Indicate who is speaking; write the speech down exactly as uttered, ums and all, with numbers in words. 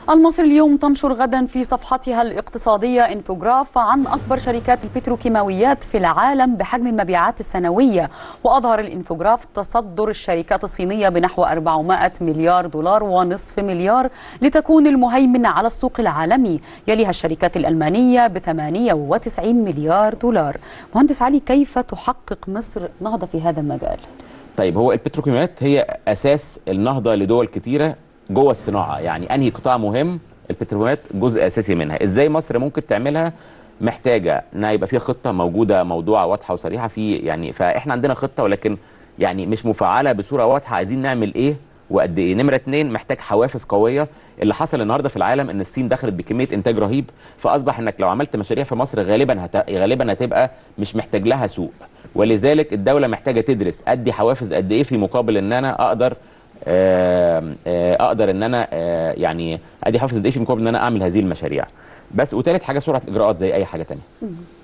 Speaker 1: المصري اليوم تنشر غدا في صفحتها الاقتصادية انفوجراف عن أكبر شركات البتروكيماويات في العالم بحجم المبيعات السنوية، وأظهر الانفوجراف تصدر الشركات الصينية بنحو أربعمائة مليار دولار ونصف مليار لتكون المهيمن على السوق العالمي، يليها الشركات الألمانية بثمانية وتسعين مليار دولار. مهندس علي، كيف تحقق مصر نهضة في هذا المجال؟
Speaker 2: طيب، هو البتروكيماويات هي أساس النهضة لدول كتيرة جوه الصناعه، يعني انهي قطاع مهم البتروكيماويات جزء اساسي منها. ازاي مصر ممكن تعملها؟ محتاجه ان يبقى في خطه موجوده موضوعه واضحه وصريحه في، يعني فاحنا عندنا خطه ولكن يعني مش مفعله بصوره واضحه. عايزين نعمل ايه وقد ايه؟ نمره اتنين، محتاج حوافز قويه. اللي حصل النهارده في العالم ان الصين دخلت بكميه انتاج رهيب، فاصبح انك لو عملت مشاريع في مصر غالبا هت... غالبا هتبقى مش محتاج لها سوق، ولذلك الدوله محتاجه تدرس ادي حوافز قد ايه في مقابل ان انا اقدر اقدر ان انا يعني ادي حافز قد ايه في مقابل ان انا اعمل هذه المشاريع. بس وثالث حاجه سرعه الاجراءات زي اي حاجه ثانيه.